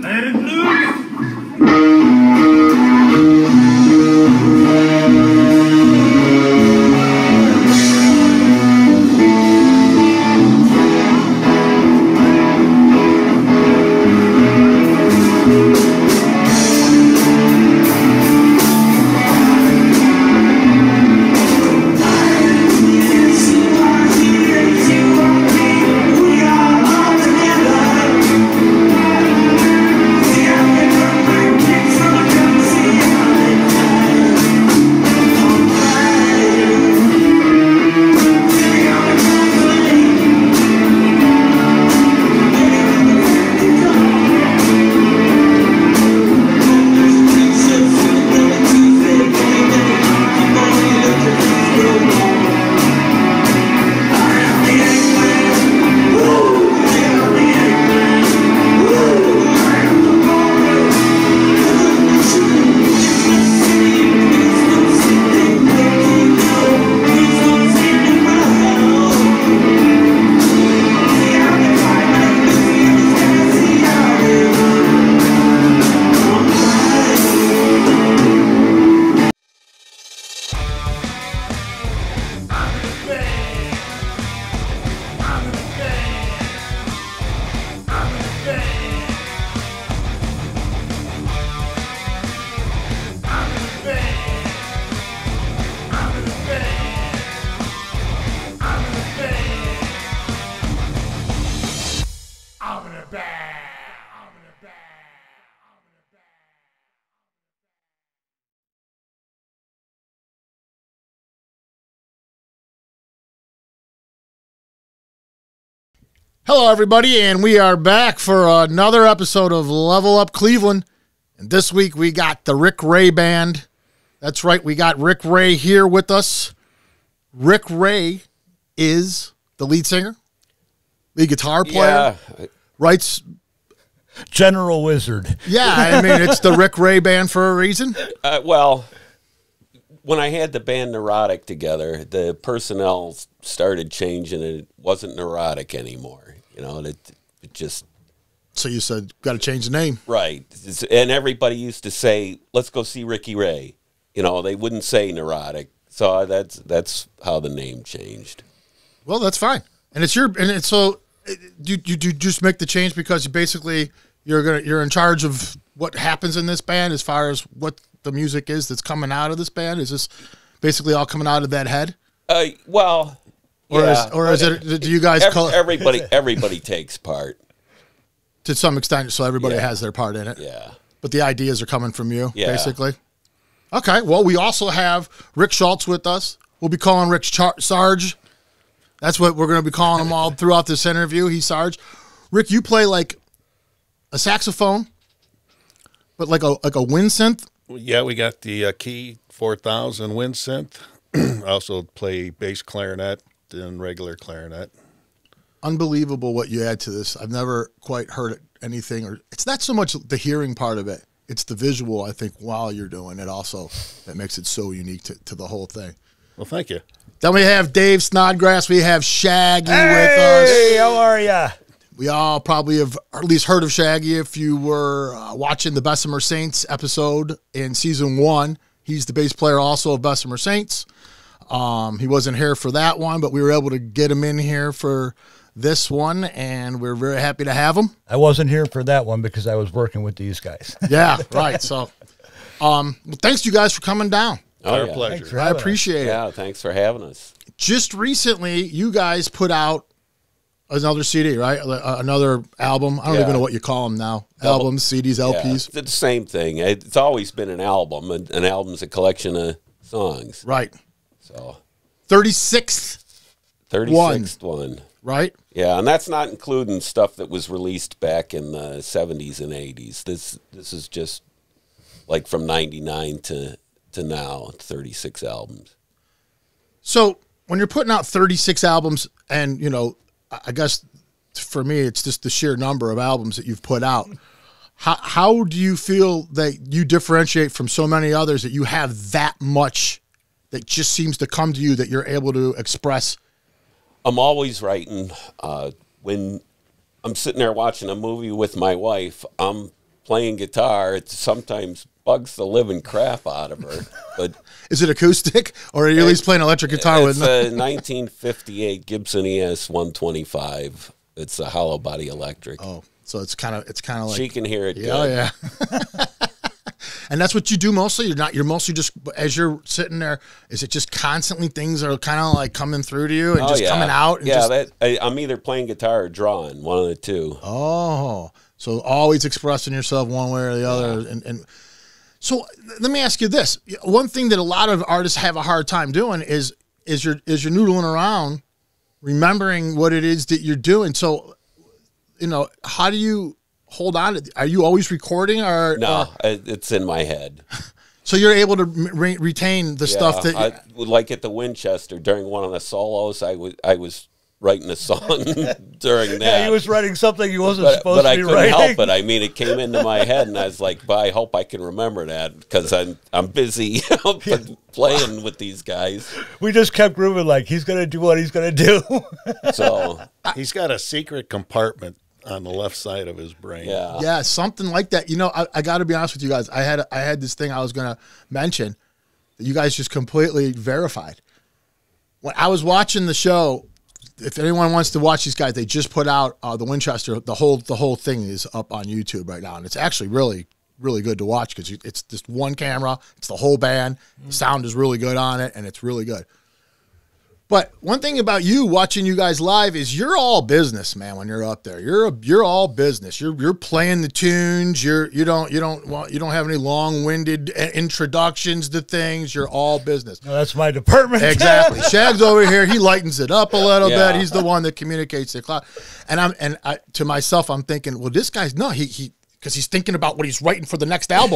Let it loose. Hello, everybody, and we are back for another episode of Level Up Cleveland. And this week we got the Rick Ray Band. That's right, we got Rick Ray here with us. Rick Ray is the lead singer, the guitar player, writes. General Wizard. Yeah, I mean, it's the Rick Ray Band for a reason. Well, when I had the band Neurotic together, the personnel started changing, and it wasn't Neurotic anymore. You know, it just... So you said, got to change the name. Right. And everybody used to say, let's go see Ricky Ray. You know, they wouldn't say Neurotic. So that's how the name changed. Well, that's fine. And it's so you just make the change because you're in charge of what happens in this band as far as what the music is that's coming out of this band? Is this basically all coming out of that head? Well, is it? Do you guys call everybody takes part to some extent? So everybody has their part in it. Yeah. But the ideas are coming from you, basically. Okay. Well, we also have Rick Schultz with us. We'll be calling Rick Sarge. That's what we're going to be calling him all throughout this interview. He's Sarge. Rick, you play like a saxophone, but like a wind synth. Yeah, we got the Key 4000 wind synth. I also play bass clarinet and regular clarinet. Unbelievable what you add to this. I've never quite heard anything, or it's not so much the hearing part of it. It's the visual, I think, while you're doing it also that makes it so unique to the whole thing. Well, thank you. Then we have Dave Snodgrass. We have Shaggy with us. Hey, how are ya? We all probably have at least heard of Shaggy if you were watching the Bessemer Saints episode in season 1. He's the bass player also of Bessemer Saints. He wasn't here for that one, but we were able to get him in here for this one, and we're very happy to have him. I wasn't here for that one because I was working with these guys. Yeah, right. So, well, thanks to you guys for coming down. Our pleasure. I appreciate it. Yeah, thanks for having us. Just recently, you guys put out another CD, right? Another album. I don't even know what you call them now. Albums, CDs, LPs. Yeah, it's the same thing. It's always been an album. An album's a collection of songs. Right. So 36th one. Right? Yeah, and that's not including stuff that was released back in the 70s and 80s. This is just like from 99 to now, 36 albums. So when you're putting out 36 albums, and, you know, I guess for me it's just the sheer number of albums that you've put out, how do you feel that you differentiate from so many others that you have that much that just seems to come to you that you're able to express? I'm always writing. When I'm sitting there watching a movie with my wife, I'm playing guitar, it sometimes bugs the living crap out of her. But Is it acoustic, or are you at least playing electric guitar it's with? a 1958 Gibson ES 125. It's a hollow body electric. Oh, so it's kind of like She can hear it. yeah, good. yeah. And that's what you do mostly. You're mostly just as you're sitting there. Is it just constantly things are kind of like coming through to you and just coming out? And just, I'm either playing guitar or drawing, one of the two. oh, so always expressing yourself one way or the other. And so let me ask you this: one thing that a lot of artists have a hard time doing is you're noodling around, remembering what it is that you're doing. So, how do you hold on? Are you always recording or No, it's in my head. So you're able to retain the stuff that I would like at the Winchester during one of the solos. I was writing a song during that. Yeah, he was writing something he wasn't supposed but to be I couldn't writing. help it. I mean, it came into my head, and I was like, "But I hope I can remember that because I'm busy playing with these guys." We just kept grooving like he's going to do what he's going to do. So He's got a secret compartment on the left side of his brain. yeah, something like that. I got to be honest with you guys. I had this thing I was going to mention that you guys just completely verified. When I was watching the show, if anyone wants to watch these guys, they just put out the Winchester. The whole thing is up on YouTube right now, and it's actually really, really good to watch because it's just one camera. It's the whole band. The sound is really good on it, and it's really good. But one thing about you watching you guys live is you're all business, man. When you're up there, you're all business. You're playing the tunes. You don't have any long-winded introductions to things. You're all business. No, that's my department. Exactly. Shag's over here. He lightens it up a little Yeah. bit. He's the one that communicates the cloud. And to myself, I'm thinking, well, this guy's he. Because he's thinking about what he's writing for the next album.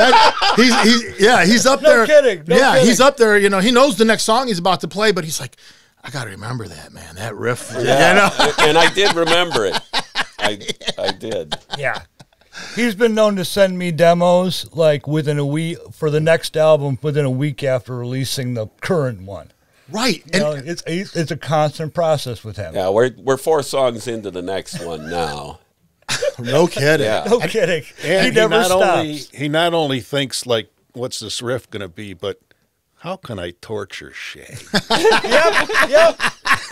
He's up there. Kidding. No kidding. He's up there. He knows the next song he's about to play, but he's like, I got to remember that, man. That riff. Yeah, and I did remember it. I did. Yeah. He's been known to send me demos like within a week for the next album within a week after releasing the current one. Right. It's a constant process with him. Yeah, we're 4 songs into the next one now. No kidding. Yeah. No kidding. And he never stops. He not only thinks like, what's this riff going to be, but how can I torture Shay? Yep.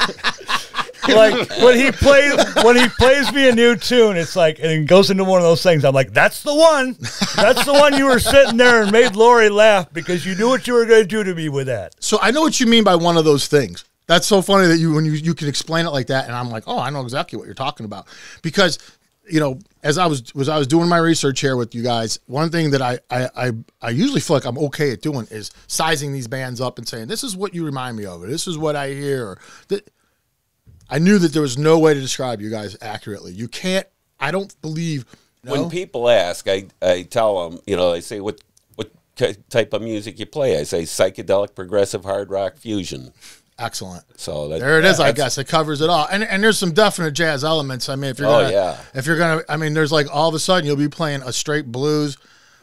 Like when he plays me a new tune, it's like, and it goes into one of those things. I'm like, that's the one. That's the one you were sitting there and made Lori laugh because you knew what you were going to do to me with that. So I know what you mean by one of those things. That's so funny that when you can explain it like that, and I'm like, oh, I know exactly what you're talking about. Because, as I was doing my research here with you guys, one thing that I usually feel like I'm okay at doing is sizing these bands up and saying, this is what you remind me of, or this is what I hear. I knew that there was no way to describe you guys accurately. You can't, I don't believe. When people ask, I tell them, I say, what type of music you play? I say psychedelic, progressive, hard rock, fusion. Excellent. So there it is. I guess it covers it all, and there's some definite jazz elements. I mean, if you're gonna, I mean, there's like all of a sudden you'll be playing a straight blues,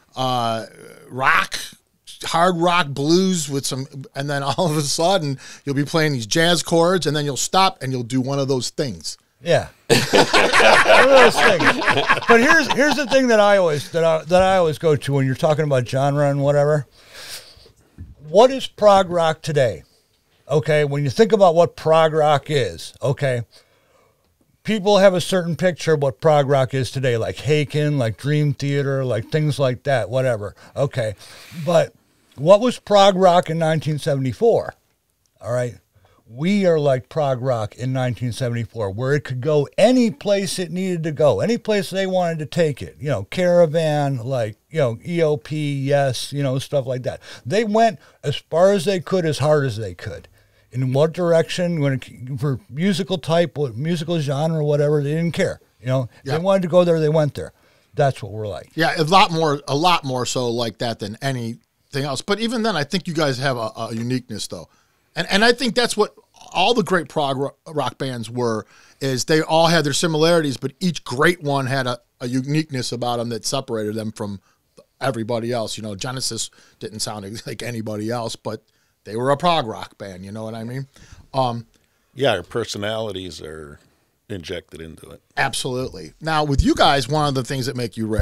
rock, hard rock blues with some, and then all of a sudden you'll be playing these jazz chords, and then you'll stop and you'll do one of those things. Yeah. One of those things. But here's the thing that I always go to when you're talking about genre and whatever. What is prog rock today? Okay, when you think about what prog rock is, okay, people have a certain picture of what prog rock is today, like Haken, like Dream Theater, like things like that, whatever. Okay, but what was prog rock in 1974? All right, we are like prog rock in 1974, where it could go any place it needed to go, any place they wanted to take it. Caravan, like, EOP, Yes, stuff like that. They went as far as they could, as hard as they could. In what direction, for musical type, what musical genre, whatever, they didn't care. If they wanted to go there, they went there. That's what we're like. Yeah, a lot more so like that than anything else. But even then, I think you guys have a uniqueness, though. And I think that's what all the great prog rock bands were, is they all had their similarities, but each great one had a uniqueness about them that separated them from everybody else. Genesis didn't sound like anybody else, but they were a prog rock band, you know what I mean? Yeah, our personalities are injected into it. Absolutely. Now, with you guys, one of the things that make you rare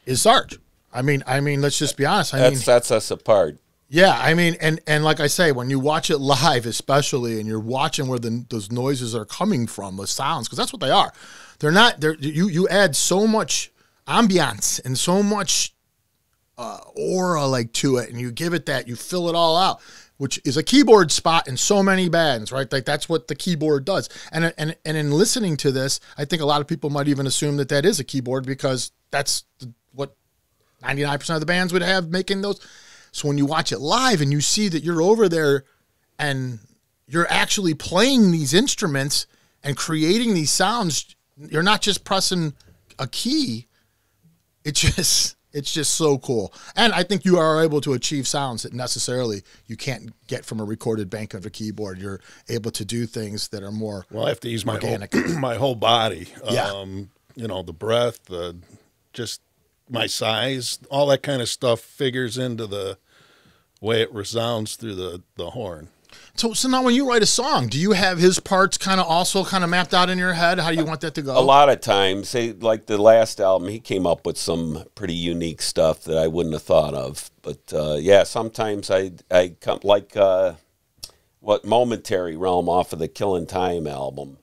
is Sarge. I mean, let's just be honest. That sets us apart. Yeah, I mean, and like I say, when you watch it live, especially, and you're watching where those noises are coming from, the sounds, because that's what they are. They're not. You add so much ambiance and so much aura like to it, and you give it that, you fill it all out, which is a keyboard spot in so many bands, right? Like that's what the keyboard does. And in listening to this, I think a lot of people might even assume that is a keyboard because that's what 99% of the bands would have making those. So when you watch it live and you see that you're over there and you're actually playing these instruments and creating these sounds, you're not just pressing a key. It's just so cool. And I think you are able to achieve sounds that necessarily you can't get from a recorded bank of a keyboard. You're able to do things that are more Well, I have to use my organic. my whole body. Yeah. You know, the breath, just my size, all that kind of stuff figures into the way it resounds through the horn. So now when you write a song, do you have his parts kind of also kind of mapped out in your head? How do you want that to go? A lot of times, say, like the last album, he came up with some pretty unique stuff that I wouldn't have thought of. But yeah, sometimes I come like what Momentary Realm off of the Killin' Time album.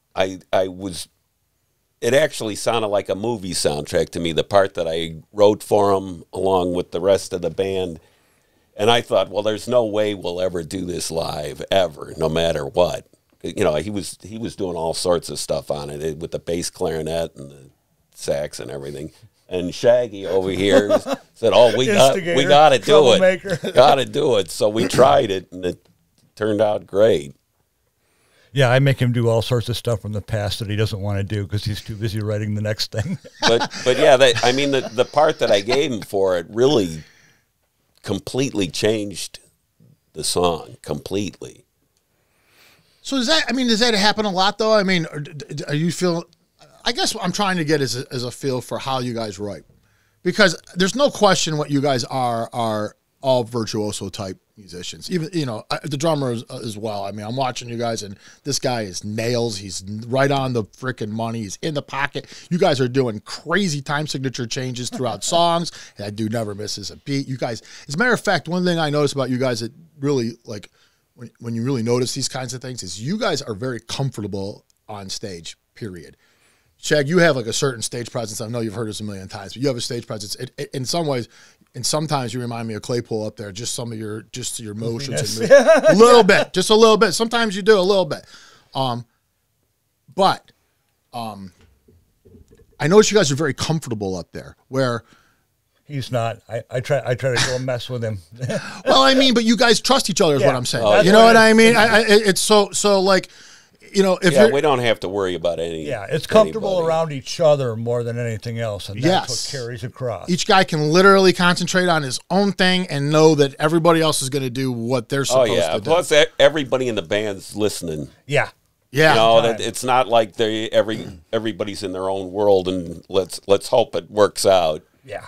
It actually sounded like a movie soundtrack to me. The part that I wrote for him along with the rest of the band. And I thought, well, there's no way we'll ever do this live, ever, no matter what. You know, he was doing all sorts of stuff on it with the bass clarinet and the sax and everything. And Shaggy over here said, "Oh, we got to do it, got to do it." So we tried it, and it turned out great. Yeah, I make him do all sorts of stuff from the past that he doesn't want to do because he's too busy writing the next thing. But yeah, I mean, the part that I gave him for it really completely changed the song completely. So does that happen a lot though? I mean, are you feel? I guess what I'm trying to get is a feel for how you guys write, because there's no question what you guys are all virtuoso type musicians. Even the drummer as well. I mean, I'm watching you guys, and this guy is nails. He's right on the freaking money. He's in the pocket. You guys are doing crazy time signature changes throughout songs. That dude never misses a beat. You guys, as a matter of fact, one thing I noticed about you guys that really like when you really notice these kinds of things is you guys are very comfortable on stage. Period. Shag, you have like a certain stage presence. I know you've heard this a million times, but you have a stage presence. In some ways, and sometimes you remind me of Claypool up there. Just some of your motions, and a little bit, just a little bit. Sometimes you do a little bit, but I notice you guys are very comfortable up there. Where he's not. I try to go and mess with him. Well, I mean, but you guys trust each other is what I'm saying. Oh, you know what I mean? It's so like. If we don't have to worry about anything. Yeah, it's comfortable around each other more than anything else, and that's what carries across. Each guy can literally concentrate on his own thing and know that everybody else is going to do what they're supposed to do. Plus, everybody in the band's listening. Yeah. Yeah. It's not like everybody's in their own world, and let's hope it works out. Yeah.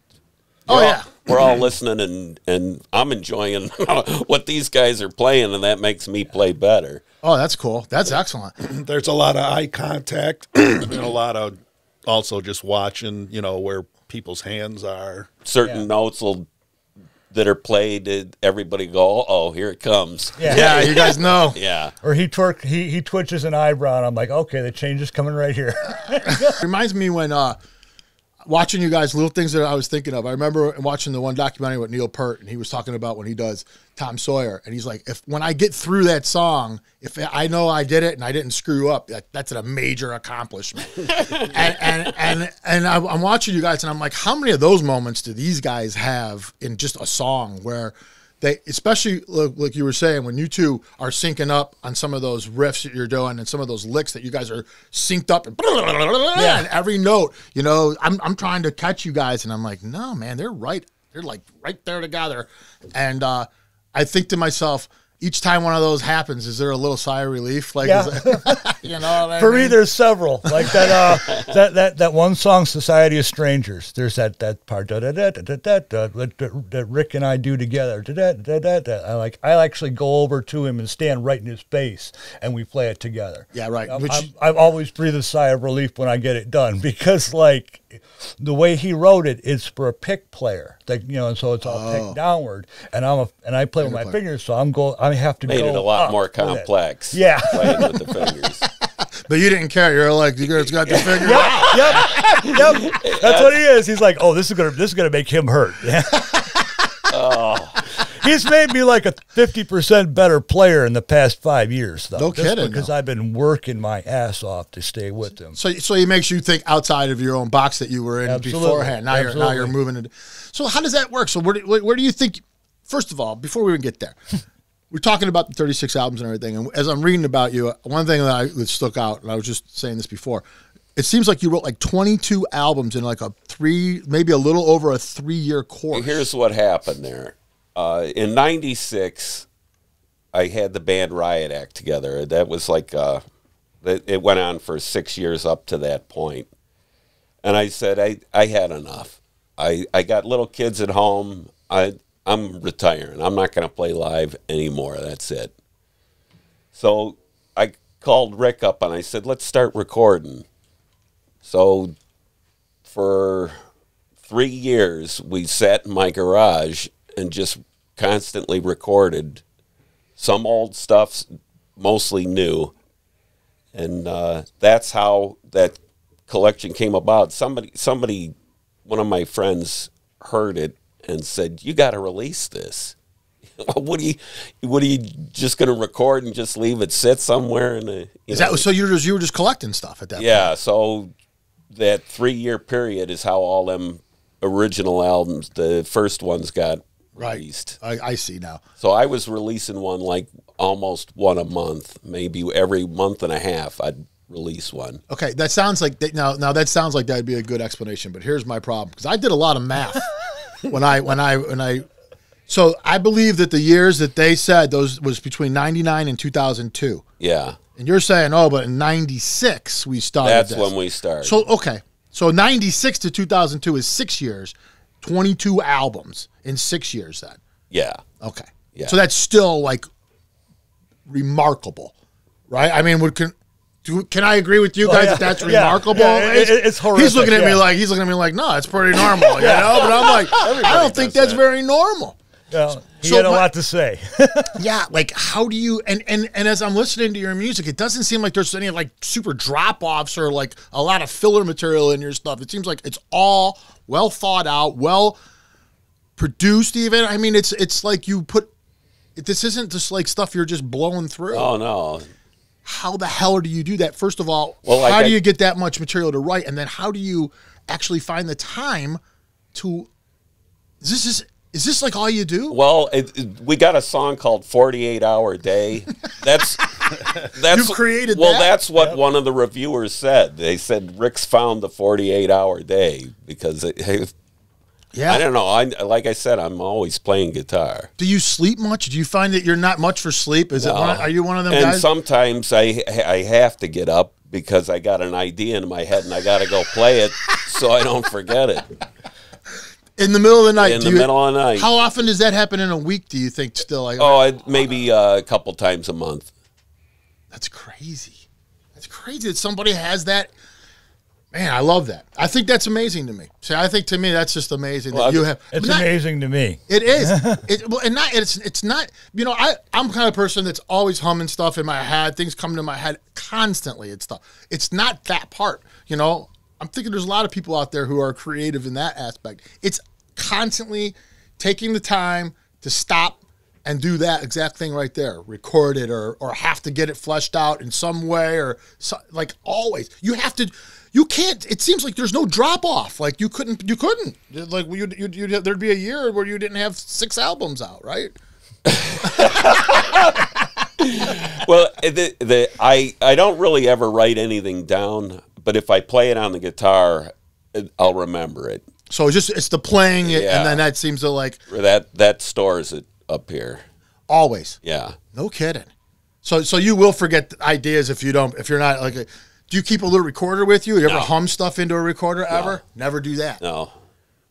We're all listening, and I'm enjoying what these guys are playing, and that makes me play better. Oh, that's cool. That's excellent. There's a lot of eye contact and a lot of also just watching, where people's hands are. Certain notes that are played, everybody go, "Oh, here it comes." Yeah, you guys know. Yeah. Or he twitches an eyebrow, and I'm like, okay, the change is coming right here. Reminds me when watching you guys, little things that I was thinking of. I remember watching the one documentary with Neil Peart, and he was talking about when he does Tom Sawyer, and he's like, when I get through that song, if I know I did it and I didn't screw up, that's a major accomplishment. and I'm watching you guys, and I'm like, how many of those moments do these guys have in just a song where they, especially like you were saying, when you two are syncing up on some of those riffs that you're doing and some of those licks that you guys are synced up and, and every note, I'm trying to catch you guys, and I'm like, no, man, they're right. They're like right there together. And I think to myself, each time one of those happens, is there a little sigh of relief? Like, yeah. You know what I For mean? me, there's several. Like that one song, "Society of Strangers." There's that part that Rick and I do together. I actually go over to him and stand right in his face, and we play it together. Yeah, right. I've always breathed a sigh of relief when I get it done, because the way he wrote it, it's for a pick player, like, you know, and so it's all picked downward. And I play with my fingers, so I have to Made go it a lot up more with it. complex. Yeah. Playing with the fingers. But you didn't care. You're like, it's got the finger. Yep. That's what he is. He's like, oh, this is gonna make him hurt. He's made me like a 50% better player in the past 5 years, though. No kidding. Because I've been working my ass off to stay with him. So he makes you think outside of your own box that you were in beforehand. Now you're moving it. So how does that work? So where do you think? First of all, before we even get there, we're talking about the 36 albums and everything. And as I'm reading about you, one thing that stuck out, and I was just saying this before, it seems like you wrote like 22 albums in like maybe a little over a 3-year course. Here's what happened there. In '96, I had the band Riot Act together. That was like, it went on for 6 years up to that point. And I said, I had enough. I got little kids at home. I'm retiring. I'm not going to play live anymore. That's it. So I called Rick up and I said, let's start recording. So for 3 years, we sat in my garage and just constantly recorded some old stuff, mostly new. And that's how that collection came about. Somebody, one of my friends heard it and said, you got to release this. What are you just going to record and just leave it sit somewhere? So you were just collecting stuff at that point? Yeah, so that 3-year period is how all them original albums, the first ones, got released. I see now. So I was releasing one like almost one a month, maybe every month and a half I'd release one. Okay, that sounds like now that sounds like that'd be a good explanation. But here's my problem, because I did a lot of math when I. So I believe that the years that they said those was between 99 and 2002. Yeah. And you're saying, but in 96 we started. That's when we started. So okay, so 96 to 2002 is 6 years, 22 albums in 6 years. Then. Yeah. Okay. Yeah. So that's still like remarkable, right? I mean, can I agree with you guys that that's remarkable? Yeah, it's horrific. He's looking at me like, no, it's pretty normal, you know. But I'm like, I don't think that's very normal. He had a lot to say. Yeah, like how do you and as I'm listening to your music, it doesn't seem like there's any like super drop offs or like a lot of filler material in your stuff. It seems like it's all well thought out, well produced. Even I mean, it's like you put. This isn't just like stuff you're just blowing through. Oh no. How the hell do you do that? First of all, well, how do you get that much material to write, and then how do you actually find the time to? Is this like all you do? Well, we got a song called 48 Hour Day. That's You've created well, that? that's what one of the reviewers said. They said Rick's found the 48-hour day because I don't know. Like I said, I'm always playing guitar. Do you sleep much? Do you find that you're not much for sleep? Are you one of them and guys? And sometimes I have to get up because I got an idea in my head and I got to go play it so I don't forget it. In the middle of the night. In the middle of the night. How often does that happen in a week, do you think, still? Like, maybe a couple times a month. That's crazy. That's crazy that somebody has that. Man, I love that. I think that's amazing to me. See, I think to me that's just amazing that you have. It's amazing to me. It is. It's not. You know, I'm the kind of person that's always humming stuff in my head. Things come to my head constantly. It's not that part. You know, I'm thinking there's a lot of people out there who are creative in that aspect. It's constantly taking the time to stop and do that exact thing right there, record it or have to get it fleshed out in some way like always. You can't. It seems like there's no drop off. Like you couldn't. Like there'd be a year where you didn't have 6 albums out, right? Well, I don't really ever write anything down, but if I play it on the guitar, I'll remember it. So it's the playing it, and then that seems to like that stores it up here. Always. Yeah. No kidding. So you will forget ideas if you're not like. Do you keep a little recorder with you? You ever hum stuff into a recorder ever? Never do that. No.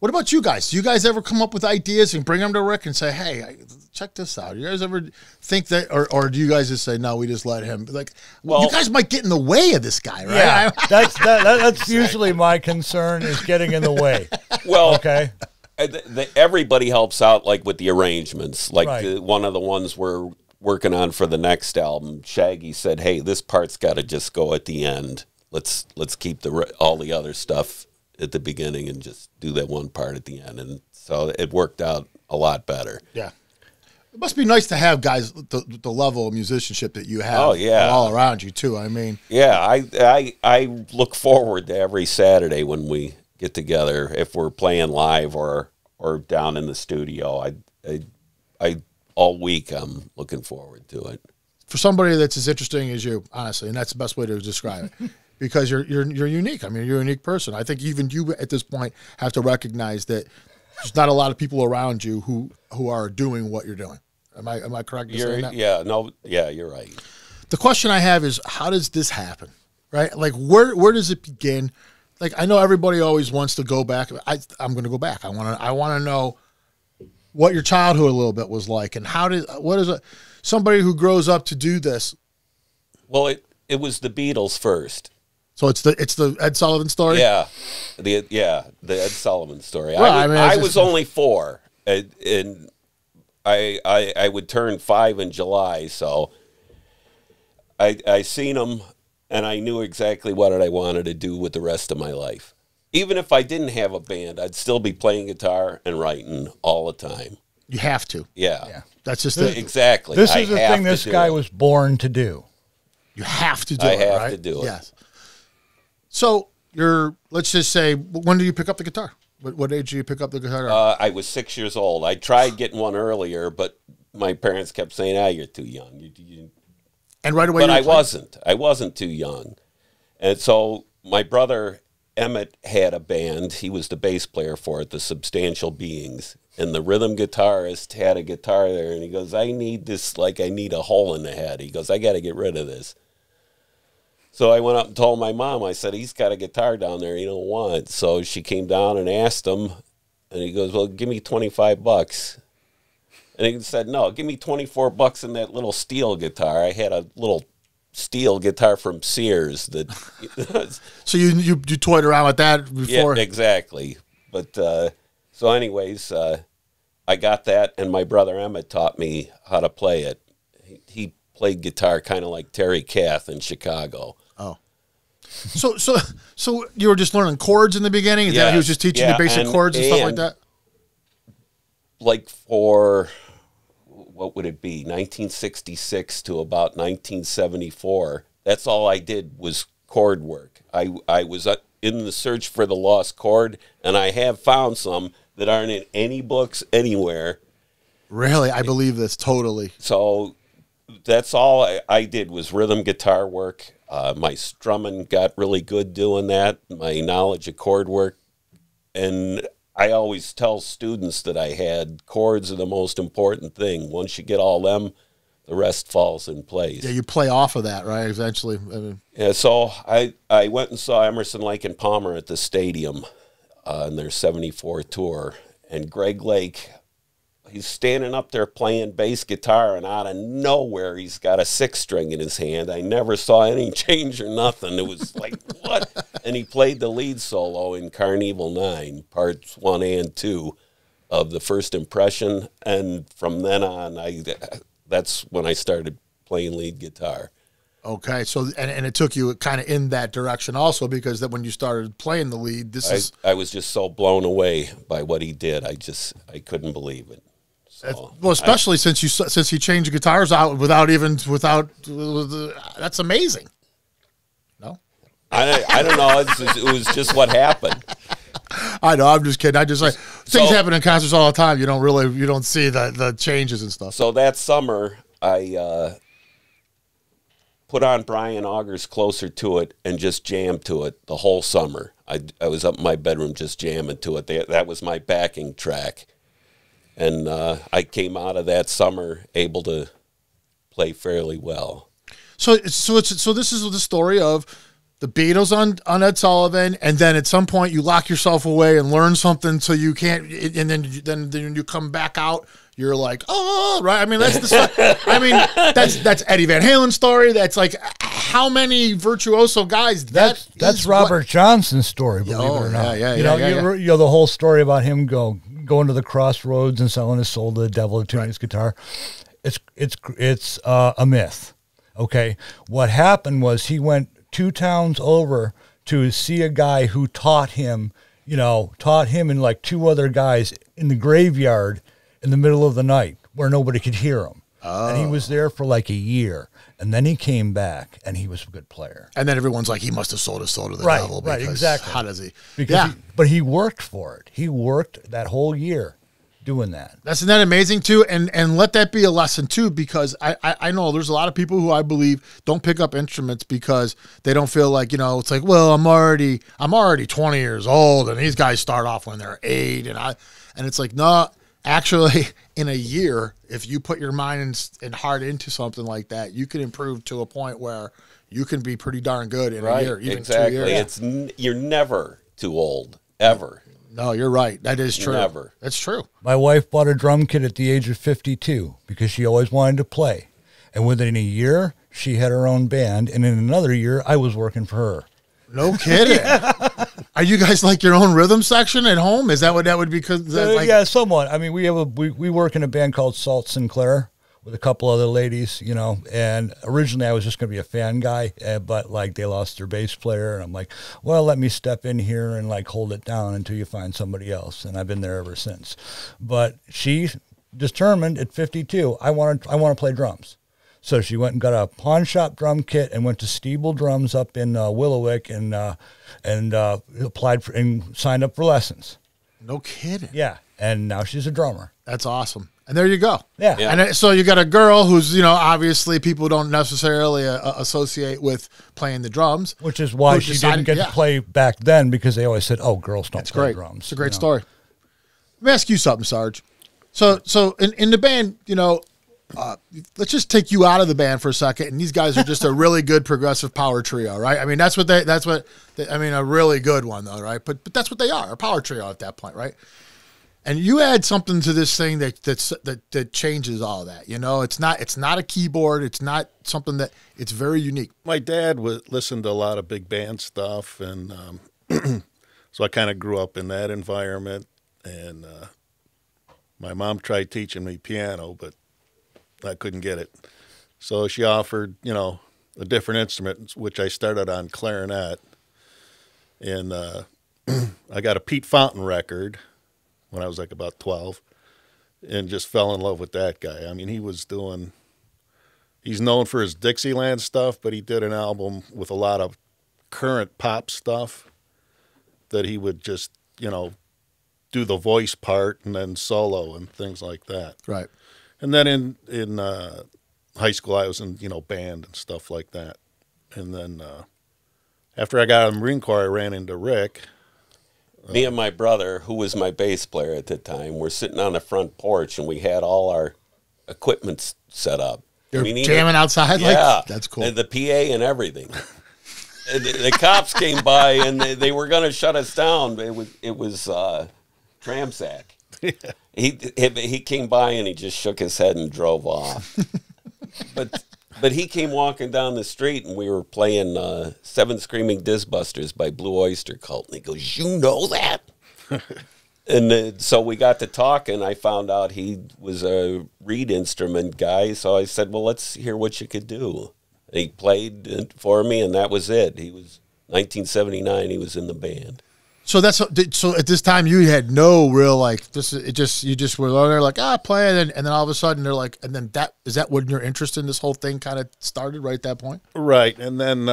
What about you guys? Do you guys ever come up with ideas and bring them to Rick and say, hey, check this out? You guys ever think that, or do you guys just say, no, we just let him? Like, well, you guys might get in the way of this guy, right? Yeah, that's usually my concern, is getting in the way. Well, okay. Everybody helps out, like with the arrangements. Like Right. one of the ones we're working on for the next album, Shaggy said, hey, this part's got to just go at the end. Let's keep all the other stuff at the beginning and just do that one part at the end. And so it worked out a lot better. Yeah. It must be nice to have guys the level of musicianship that you have. Oh, yeah. All around you too. I mean, Yeah, I look forward to every Saturday when we get together, if we're playing live or down in the studio. I all week I'm looking forward to it. for somebody that's as interesting as you, honestly, and that's the best way to describe it, because you're unique. I mean, you're a unique person. I think even you at this point have to recognize that there's not a lot of people around you who are doing what you're doing. Am I correct in saying that? Yeah, you're right. The question I have is, how does this happen? Right? Like, where does it begin? Like, I know everybody always wants to go back. I'm going to go back. I want to know what your childhood a little bit was like, and what is somebody who grows up to do this? Well, it was the Beatles first. So it's the Ed Sullivan story. Yeah, the Ed Sullivan story. Well, I was only 4, and I would turn 5 in July, so I seen them, and I knew exactly what I wanted to do with the rest of my life. Even if I didn't have a band, I'd still be playing guitar and writing all the time. You have to. Yeah. That's just Exactly. This is the thing this guy was born to do. You have to do I it. have right? to do it. Yes. So let's just say, when do you pick up the guitar? What age do you pick up the guitar? I was 6 years old. I tried getting one earlier, but my parents kept saying, you're too young. And right away, But I wasn't too young. And so my brother Emmett had a band. He was the bass player for it, the Substantial Beings. And the rhythm guitarist had a guitar there, and he goes, I need this, like I need a hole in the head. He goes, I got to get rid of this. So I went up and told my mom, I said, he's got a guitar down there he don't want. So she came down and asked him, and he goes, well, give me $25. And he said, no, give me $24 in that little steel guitar. I had a little steel guitar from Sears that. So you toyed around with that before? Yeah, exactly. But so, anyways, I got that, and my brother Emmett taught me how to play it. He played guitar kind of like Terry Kath in Chicago. Oh. So you were just learning chords in the beginning? Is that he was just teaching you basic chords and stuff like that? Like for, what would it be, 1966 to about 1974, that's all I did was chord work. I was in the search for the lost chord, and I have found some that aren't in any books anywhere. Really? I believe this totally. So that's all I did was rhythm guitar work. My strumming got really good doing that, my knowledge of chord work. And I always tell students that I had chords are the most important thing. Once you get all them, the rest falls in place. Yeah, you play off of that, right, eventually. I mean, Yeah, so I went and saw Emerson, Lake and Palmer at the stadium on their 74 tour. And Greg Lake, he's standing up there playing bass guitar, and out of nowhere, he's got a 6-string in his hand. I never saw any change or nothing. It was like, what? And he played the lead solo in Carnival 9, parts 1 and 2 of The First Impression. And from then on, that's when I started playing lead guitar. okay, so and it took you kind of in that direction also, because that when you started playing the lead, I was just so blown away by what he did. I couldn't believe it. So, well, especially since he changed the guitars out without that's amazing. No, I don't know. It was just what happened. I know. I'm just kidding. I just things happen in concerts all the time. You don't see the changes and stuff. So that summer, I put on Brian Auger's Closer to It and just jammed to it the whole summer. I was up in my bedroom just jamming to it. That was my backing track. And I came out of that summer able to play fairly well. So this is the story of the Beatles on Ed Sullivan, and then at some point you lock yourself away and learn something so you can't, and then you come back out. You're like, oh, right. I mean, that's the stuff. I mean, that's Eddie Van Halen's story. That's like how many virtuoso guys. That's Robert Johnson's story. Believe it or not. Yeah. You know the whole story about him going to the crossroads and selling his soul to the devil to tune his guitar. It's a myth. Okay, what happened was he went 2 towns over to see a guy who taught him and like 2 other guys in the graveyard in the middle of the night where nobody could hear him. Oh. And he was there for like a year. And then he came back and he was a good player. And then everyone's like, he must have sold his soul to the devil. Right, exactly. How does he? But he worked for it. He worked that whole year doing that. Isn't that amazing too? And let that be a lesson too, because I know there's a lot of people who I believe don't pick up instruments because they don't feel like, it's like, well, I'm already 20 years old and these guys start off when they're 8 and it's like, no, actually in a year, if you put your mind and heart into something like that, you can improve to a point where you can be pretty darn good in a year, even 2 years. You're never too old, ever. No, you're right. That is true. Never. That's true. My wife bought a drum kit at the age of 52 because she always wanted to play. And within a year, she had her own band. And in another year, I was working for her. No kidding. Are you guys like your own rhythm section at home? Is that what that would be? Yeah, somewhat. I mean, we work in a band called Salt Sinclair with a couple other ladies, and originally I was just going to be a fan guy, but like they lost their bass player, and I'm like, well, let me step in here and like hold it down until you find somebody else, and I've been there ever since. But she determined at 52, I want to play drums. So she went and got a pawn shop drum kit and went to Steeble Drums up in Willowick and applied for and signed up for lessons. No kidding. Yeah, and now she's a drummer. That's awesome. And there you go. Yeah. And so you got a girl who's, obviously people don't necessarily associate with playing the drums. Which is why she didn't get to play back then, because they always said, oh, girls don't play drums. It's a great story. Let me ask you something, Sarge. So in the band, let's just take you out of the band for a second. And these guys are just a really good progressive power trio, right? I mean, a really good one though, right? But that's what they are, a power trio at that point, right? And you add something to this thing that changes all that. It's not a keyboard. It's not something it's very unique. My dad would listen to a lot of big band stuff, and so I kind of grew up in that environment. And my mom tried teaching me piano, but I couldn't get it. So she offered, a different instrument, which I started on clarinet. And I got a Pete Fountain record when I was like about 12, and just fell in love with that guy. I mean, he's known for his Dixieland stuff, but he did an album with a lot of current pop stuff that he would just, do the voice part and then solo and things like that. Right. And then in high school, I was in, band and stuff like that. And then after I got out of the Marine Corps, I ran into Rick. Me and my brother, who was my bass player at the time, were sitting on the front porch, and we had all our equipment set up. You're jamming outside? Yeah. That's cool. And the PA and everything. And the cops came by, and they were going to shut us down. It was Tramsack. Yeah. He came by, and he just shook his head and drove off. But he came walking down the street, and we were playing Seven Screaming Disbusters by Blue Oyster Cult. And he goes, "You know that?" And so we got to talking. I found out he was a reed instrument guy. So I said, well, let's hear what you could do. And he played for me, and that was it. 1979, he was in the band. So so at this time you had no real you just were there like play, and then all of a sudden they're like, and then is that when your interest in this whole thing kind of started right at that point? Right. And then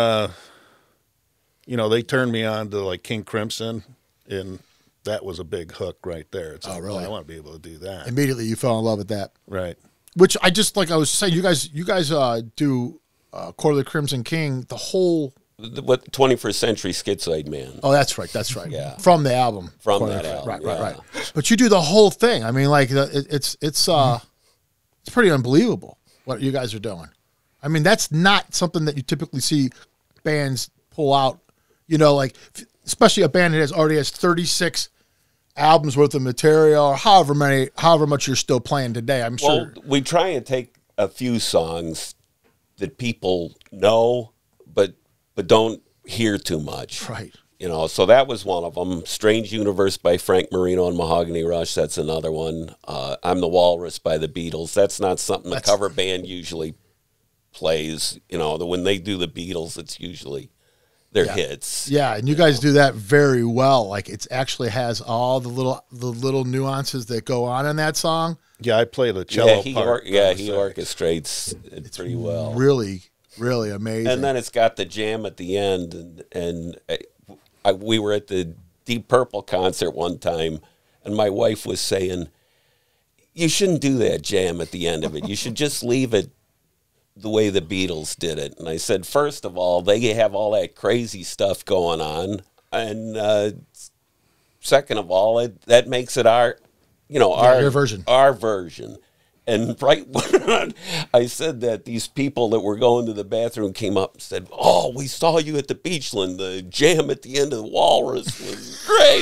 they turned me on to like King Crimson, and that was a big hook right there. It's like, really? I want to be able to do that. Immediately you fell in love with that. Right. Which I just, like I was saying, you guys do Court of the Crimson King, the whole. What 21st Century Schizoid Man. Oh, that's right. Yeah. From the album. From that album. Right. But you do the whole thing. I mean, like it's pretty unbelievable what you guys are doing. I mean, that's not something that you typically see bands pull out, you know, like especially a band that already has 36 albums worth of material, or however much you're still playing today. I'm sure. Well, we try and take a few songs that people know, but don't hear too much. Right. You know, so that was one of them. Strange Universe by Frank Marino and Mahogany Rush, that's another one. I'm the Walrus by the Beatles. That's not something a cover band usually plays. You know, when they do the Beatles, it's usually their hits. Yeah, and you guys do that very well. Like it actually has all the little nuances that go on in that song. Yeah, I play the cello he part. he orchestrates it pretty well. Really, really amazing. And then it's got the jam at the end, and we were at the Deep Purple concert one time, and my wife was saying, you shouldn't do that jam at the end of it. You should just leave it the way the Beatles did it. And I said, first of all, they have all that crazy stuff going on, and second of all, that makes it your version. Our version. And right when I said that, these people that were going to the bathroom came up and said, oh, we saw you at the Beachland. The jam at the end of the Walrus was great.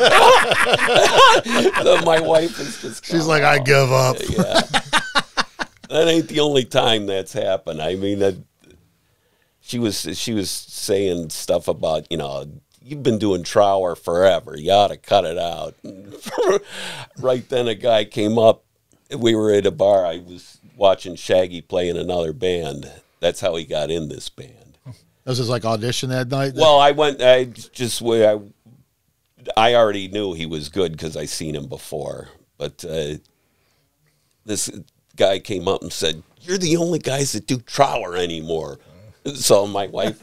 So my wife is just she's like, I give up. Yeah. That ain't the only time that's happened. I mean, she was saying stuff about, you know, you've been doing Trower forever. You ought to cut it out. Right then a guy came up. We were at a bar. I was watching Shaggy play in another band. That's how he got in this band. This is like audition that night? Well, I already knew he was good because I seen him before. But this guy came up and said, you're the only guys that do Trower anymore. So my wife,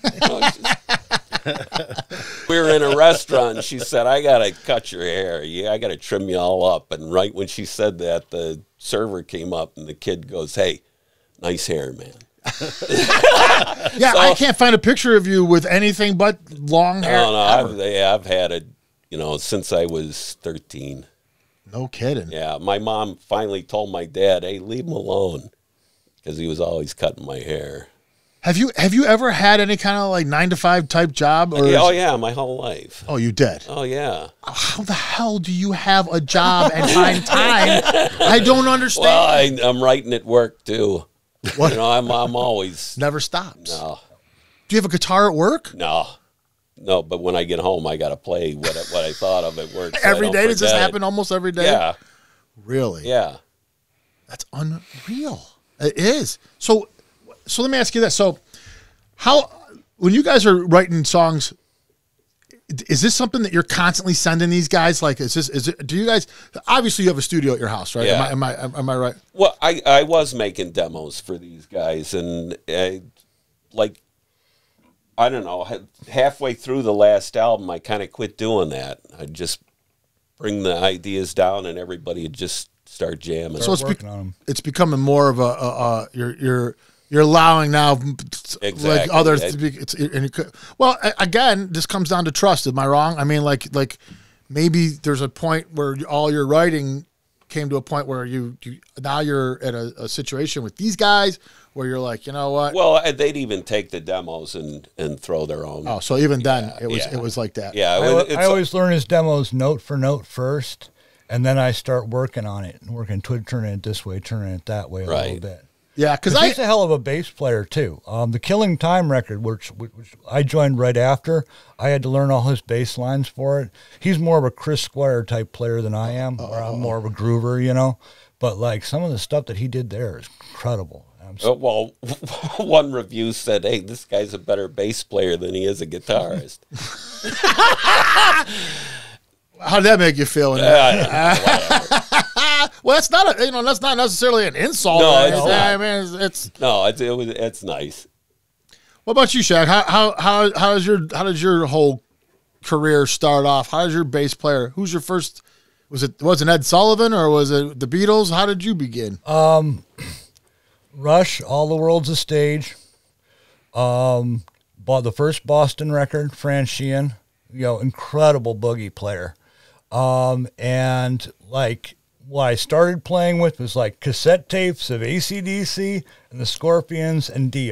we were in a restaurant, and she said, I got to cut your hair. Yeah, I got to trim you all up. And right when she said that, the server came up, and the kid goes, hey, nice hair, man. Yeah, so, I can't find a picture of you with anything but long hair. No, I've had it, you know, since I was 13. No kidding. Yeah, my mom finally told my dad, hey, leave him alone, because he was always cutting my hair. Have you ever had any kind of like 9-to-5 type job? Or yeah, my whole life. Oh, you did? Oh, yeah. How the hell do you have a job and find time? I don't understand. Well, I'm writing at work, too. What? You know, I'm always... Never stops. No. Do you have a guitar at work? No, but when I get home, I got to play what I thought of at work. So every day? Does this happen almost every day? Yeah. Really? Yeah. That's unreal. It is. So let me ask you this. So when you guys are writing songs, is this something that you're constantly sending these guys? Like, do you guys, obviously you have a studio at your house, right? Yeah. Am I right? Well, I was making demos for these guys, and I don't know, halfway through the last album, I kind of quit doing that. I'd just bring the ideas down, and everybody would just start jamming. So it's becoming more of you're allowing now, exactly, like others to be. Well, again, this comes down to trust. Am I wrong? I mean, like maybe there's a point where all your writing came to a point where you now you're at a situation with these guys where you're like, you know what? Well, they'd even take the demos and throw their own. Oh, so even then it was like that. Yeah, I always learn his demos note for note first, and then I start working on it and turning it this way, turning it that way a little bit. Yeah, because he's a hell of a bass player too. The Killing Time record, which I joined right after, I had to learn all his bass lines for it. He's more of a Chris Squire type player than I am, or I'm more of a groover, you know. But like some of the stuff that he did there is incredible. Well, one review said, "Hey, this guy's a better bass player than he is a guitarist." How did that make you feel? Well, that's not that's not necessarily an insult. No, it's not. I mean, it's nice. What about you, Shag? How does your whole career start off? How does your bass player? Who's your first? Was it Ed Sullivan or was it the Beatles? How did you begin? Rush, All the World's a Stage. Bought the first Boston record, Franz Sheehan, incredible boogie player. And like what I started playing with was like cassette tapes of AC/DC and the Scorpions and Dio.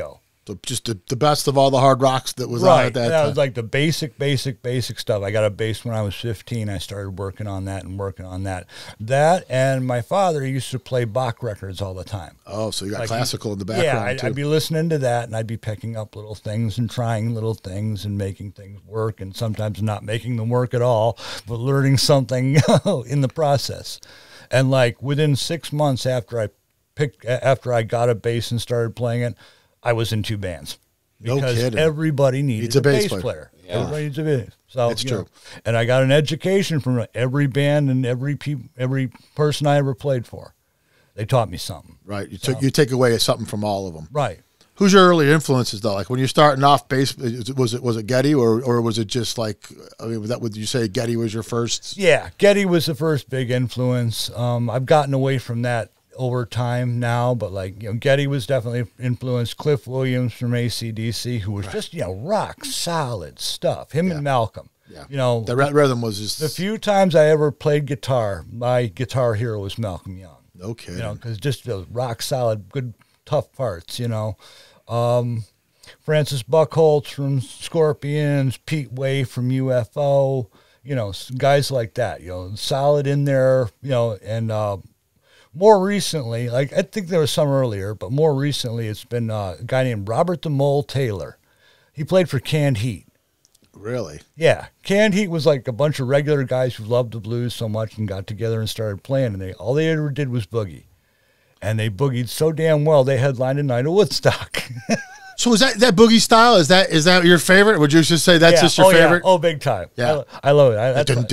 So just the best of all the hard rocks that was on Right. at that That time. was like the basic stuff. I got a bass when I was 15. I started working on that and working on that. That and my father used to play Bach records all the time. Oh, so you got Like classical in the background Yeah, too. I'd be listening to that, and I'd be picking up little things and trying little things and making things work, and sometimes not making them work at all, but learning something in the process. And like within 6 months after I got a bass and started playing it, I was in 2 bands. No Because kidding. everybody needs a bass player. Yeah. Everybody needs a bass. So It's you know, true. and I got an education from every band and every person I ever played for. They taught me something. Right. You take away something from all of them. Right. Who's your early influences though? Like when you're starting off bass, was it Getty or was it just like, I mean, would you say Getty was your first? Yeah, Getty was the first big influence. I've gotten away from that over time now, but like, you know, Getty was definitely influenced. Cliff Williams from AC/DC, who was just, you know, rock solid stuff. Him and Malcolm. Yeah. You know, The rhythm was just the few times I ever played guitar, my guitar hero was Malcolm Young. no kidding. You know, because just those rock solid, good, tough parts, you know. Francis Buckholz from Scorpions, Pete Way from UFO, you know, guys like that, you know, solid in there, you know, and more recently, like I think there was some earlier, but more recently it's been a guy named Robert the Mole Taylor. He played for Canned Heat. Really? Yeah, Canned Heat was like a bunch of regular guys who loved the blues so much and got together and started playing, and all they ever did was boogie. And they boogied so damn well, they headlined a night of Woodstock. So is that boogie style? Is that your favorite? Would you just say that's just your favorite? Yeah. Oh, big time. Yeah. I love it.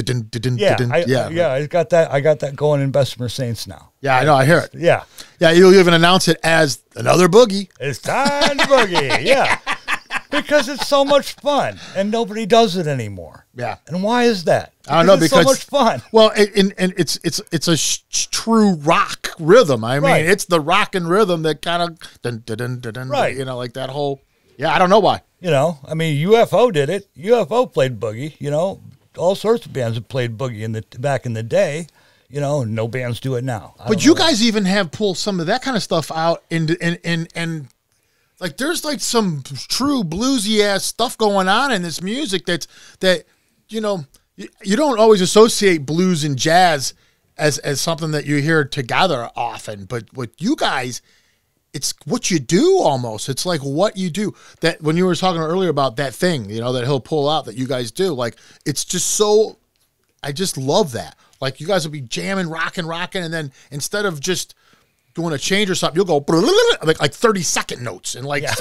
I got that going in Bessemer Saints now. Yeah, I know. I hear it. Yeah. Yeah, you'll even announce it as another boogie. It's time to boogie. Yeah. Because it's so much fun and nobody does it anymore. Yeah. And why is that? I don't know, it's because so much fun. Well, and it's a true rock rhythm. I mean, Right. it's the rock and rhythm that kind of Right. you know, like that whole. Yeah, I don't know why. You know, I mean, UFO did it. UFO played boogie. You know, all sorts of bands have played boogie back in the day. You know, no bands do it now. But you guys even have pulled some of that kind of stuff out and like there's like some true bluesy ass stuff going on in this music that you know you don't always associate blues and jazz as something that you hear together often, but with you guys, it's what you do almost. It's like what you do. That when you were talking earlier about that thing, you know, that he'll pull out that you guys do, like it's just so. I just love that. Like you guys will be jamming, rocking, and then instead of just doing a change or something, you'll go like 30-second notes and like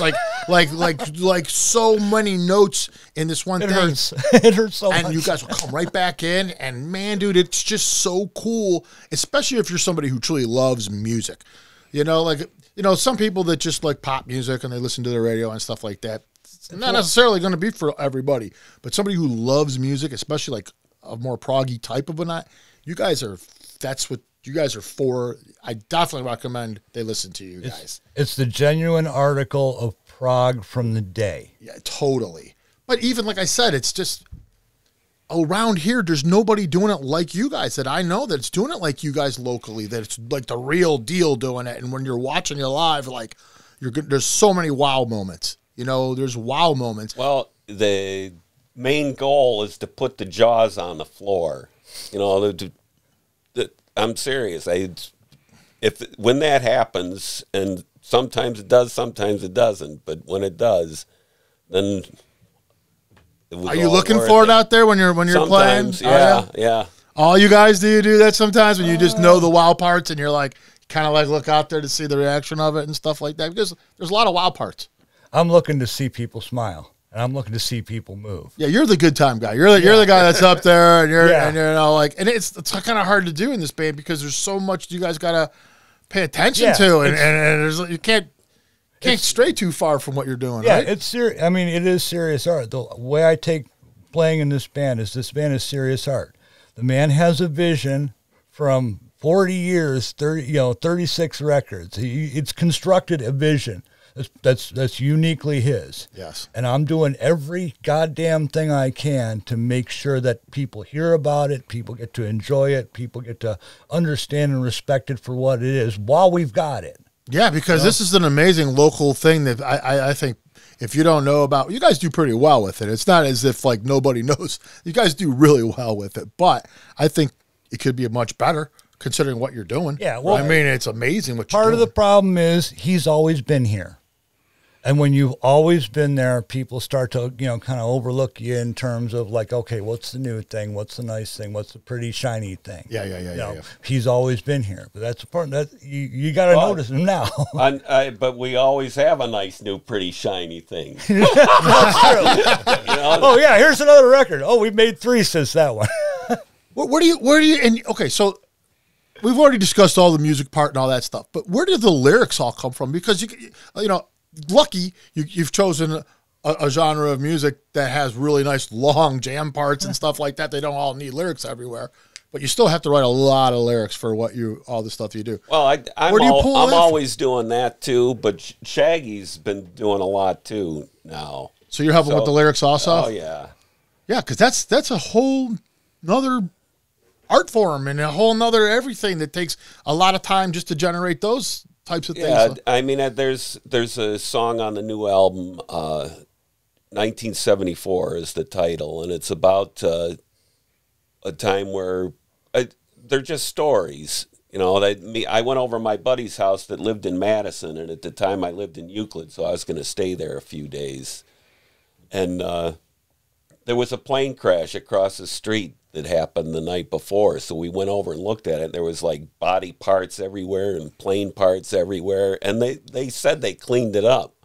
so many notes in this one It thing. hurts. It hurts so much. And you guys will come right back in, and man, dude, it's just so cool, especially if you're somebody who truly loves music. You know, like, you know, some people that just like pop music and they listen to the radio and stuff like that. It's not necessarily going to be for everybody, but somebody who loves music, especially like a more proggy type of a night, that's what you guys are for. I definitely recommend they listen to you guys. It's the genuine article of prog from the day. Yeah, totally. But even like I said, it's just around here, there's nobody doing it like you guys that I know that's doing it like you guys locally, that it's like the real deal doing it. And when you're watching it live, like there's so many wow moments. You know, there's wow moments. Well, the main goal is to put the jaws on the floor. You know, I'm serious. When that happens, and sometimes it does, sometimes it doesn't, but when it does, then it was Are you all looking worth for it out there when you're playing? Sometimes, Oh, yeah. All you guys do that sometimes when you just know the wow parts and you're like kind of like look out there to see the reaction of it and stuff like that, because there's a lot of wow parts. I'm looking to see people smile, and I'm looking to see people move. Yeah, you're the good time guy. You're the guy that's up there, and you're Yeah. and you're, you know, like, and it's kind of hard to do in this band because there's so much you guys gotta pay attention Yeah, to, and there's, you can't stray too far from what you're doing. Yeah, right? it's serious. I mean, it is serious art. The way I take playing in this band is serious art. The man has a vision from 40 years, 36 records. It's constructed a vision that's uniquely his. Yes. And I'm doing every goddamn thing I can to make sure that people hear about it, people get to enjoy it, people get to understand and respect it for what it is while we've got it. Yeah, because this is an amazing local thing that I think if you don't know about, you guys do pretty well with it. It's not as if like nobody knows. You guys do really well with it, but I think it could be much better considering what you're doing. Yeah, well, I mean, it's amazing what you're Part doing. of the problem is he's always been here. And when you've always been there, people start to, kind of overlook you in terms of like, okay, what's the new thing? What's the nice thing? What's the pretty shiny thing? Yeah. He's always been here. But that's important. That you got to notice him now. But we always have a nice, new, pretty, shiny thing. That's true. Oh, yeah, here's another record. Oh, we made 3 since that one. Where do you, and okay, so we've already discussed all the music part and all that stuff, but where do the lyrics all come from? Because, lucky you've chosen a genre of music that has really nice long jam parts and stuff like that. They don't all need lyrics everywhere, but you still have to write a lot of lyrics for all the stuff you do. Well, I'm that always doing that too, but Shaggy's been doing a lot too now. So you're helping with the lyrics also? Oh yeah. Yeah, because that's a whole nother art form and a whole nother everything that takes a lot of time just to generate those types of things. Yeah, I mean, there's a song on the new album, 1974 is the title, and it's about a time where they're just stories. I went over to my buddy's house that lived in Madison, and at the time I lived in Euclid, so I was going to stay there a few days. And there was a plane crash across the street that happened the night before, so we went over and looked at it. There was like body parts everywhere and plane parts everywhere, and they said they cleaned it up.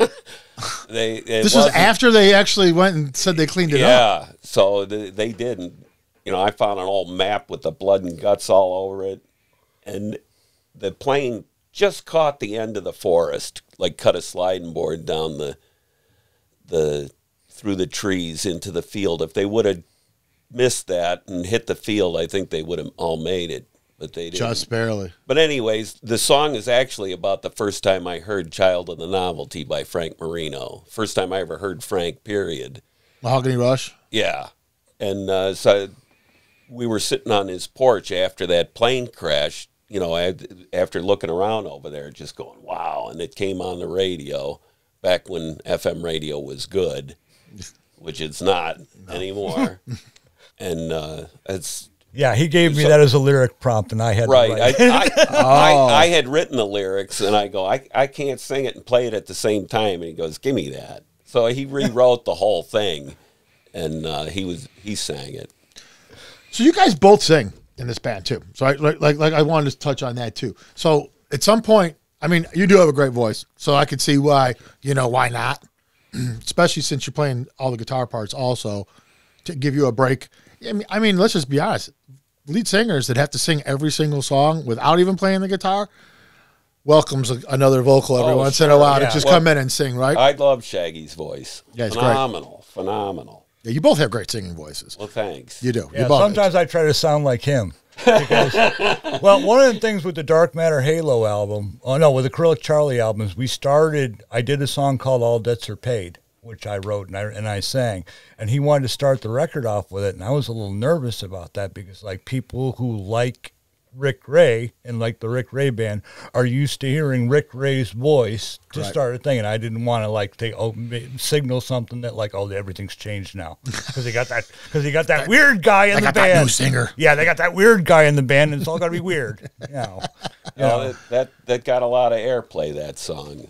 This was after they actually went and said they cleaned it up. Yeah, so they didn't. I found an old map with the blood and guts all over it, and the plane just caught the end of the forest, like cut a sliding board down the through the trees into the field. If they would have missed that and hit the field, I think they would have all made it, but they didn't. Just barely. But anyways, the song is actually about the first time I heard Child of the Novelty by Frank Marino. First time I ever heard Frank, period. Mahogany Rush? Yeah. And so we were sitting on his porch after that plane crash, after looking around over there, just going, wow. And it came on the radio back when FM radio was good, which it's not anymore. And it's... Yeah, he gave me that as a lyric prompt, and I had to write it. I had written the lyrics, and I go, I can't sing it and play it at the same time. And he goes, give me that. So he rewrote the whole thing, and he sang it. So you guys both sing in this band too. So I wanted to touch on that too. So at some point, I mean, you do have a great voice, so I could see why not, especially since you're playing all the guitar parts also, to give you a break. I mean, let's just be honest. Lead singers that have to sing every single song without even playing the guitar welcomes another vocal every once in a while to just come in and sing, right? I love Shaggy's voice. Yeah, it's phenomenal. Yeah, you both have great singing voices. Well, thanks. You do. Yeah, sometimes I try to sound like him. Because, well, one of the things with the Dark Matter Halo album, with the Acrylic Charlie albums, I did a song called All Debts Are Paid, which I wrote and I sang, and he wanted to start the record off with it, and I was a little nervous about that because like people who like Rick Ray and like the Rick Ray band are used to hearing Rick Ray's voice to start a thing, and I didn't want to signal something that everything's changed now because he got that weird guy in the band. That new singer. Yeah, they got that weird guy in the band, and it's all got to be weird. That got a lot of airplay. That song.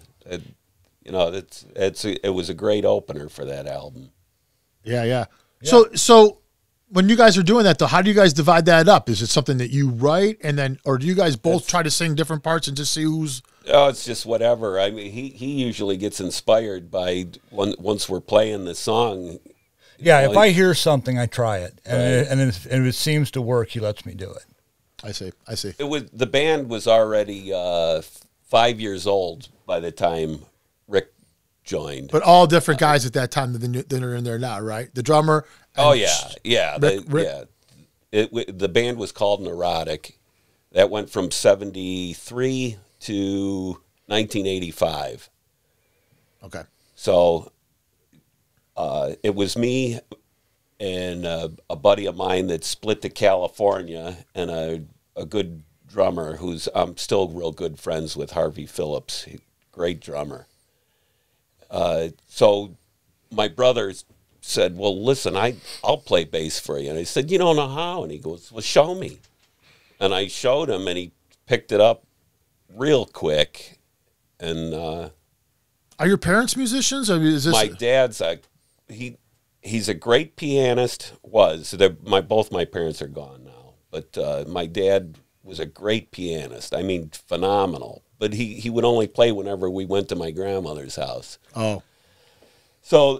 It was a great opener for that album. Yeah. So when you guys are doing that though, how do you guys divide that up? Is it something that you write or do you guys both try to sing different parts and just see who's? Oh, it's just whatever. I mean, he usually gets inspired by once we're playing the song. Yeah, if I hear something, I try it, and if it seems to work, he lets me do it. I see. The band was already 5 years old by the time Rick joined. But all different guys at that time that are in there now, right? The drummer. The band was called Neurotic. That went from 73 to 1985. Okay. So it was me and a buddy of mine that split to California, and a good drummer who's I'm still real good friends with, Harvey Phillips, great drummer. So my brother said, well, listen, I'll play bass for you. And I said, you don't know how? And he goes, well, show me. And I showed him, and he picked it up real quick. And are your parents musicians? I mean, is this my dad's he's a great pianist. Both my parents are gone now, but my dad was a great pianist. I mean, phenomenal. But he would only play whenever we went to my grandmother's house. Oh, so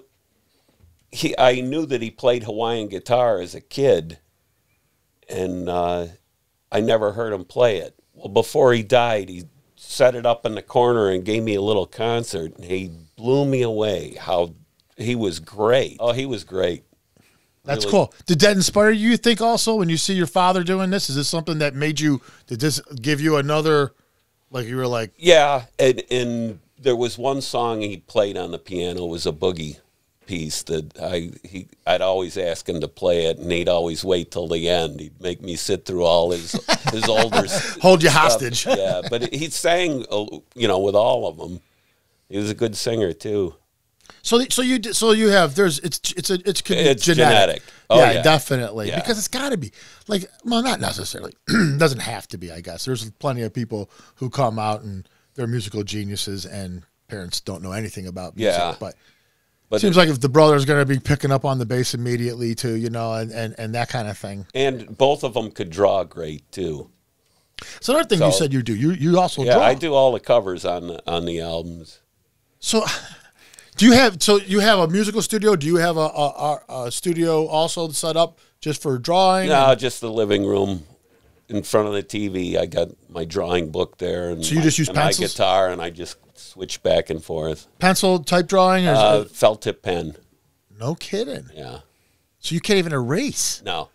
I knew that he played Hawaiian guitar as a kid, and I never heard him play it. Well, before he died, he set it up in the corner and gave me a little concert, and he blew me away. How he was great. Oh, he was great. that's Really. cool. Did that inspire you, you think, also, when you see your father doing this? Is this something that did this give you another, like you were like, Yeah, and there was one song he played on the piano, was a boogie piece that I'd always ask him to play it, and he'd always wait till the end. He'd make me sit through all his older hold you stuff. hostage? Yeah, but he sang, with all of them. He was a good singer too. So you have it's genetic. Oh, yeah, yeah. definitely. Yeah. Because it's got to be like, well, not necessarily. Doesn't have to be, I guess. There's plenty of people who come out and they're musical geniuses, and parents don't know anything about music. Yeah. But But seems like if the brother's going to be picking up on the bass immediately too, and that kind of thing. And both of them could draw great too. So another thing you said you do, you also draw. I do all the covers on the albums. So, you have a musical studio? Do you have a studio also set up just for drawing? No, just the living room in front of the TV. I got my drawing book there, and So you just use my pencils? guitar, and I just switch back and forth. Pencil type drawing? Or Felt tip pen. no kidding. Yeah. So you can't even erase. No.